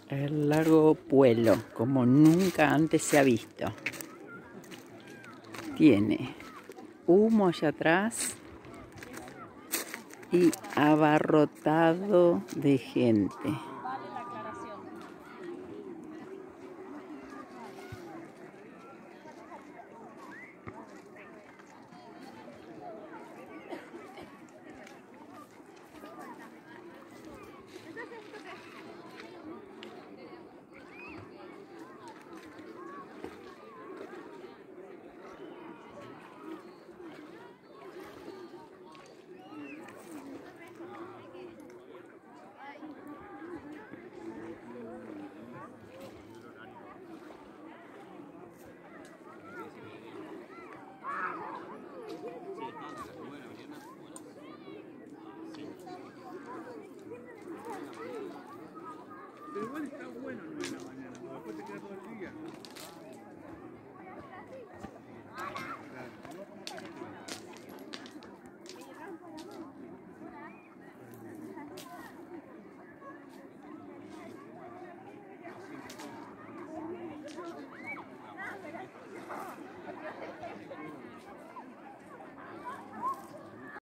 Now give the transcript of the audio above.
El largo Puelo, como nunca antes se ha visto. Tiene humo allá atrás y abarrotado de gente. Vale la aclaración. Pero igual está bueno 9 de la mañana, porque después te queda todo el día.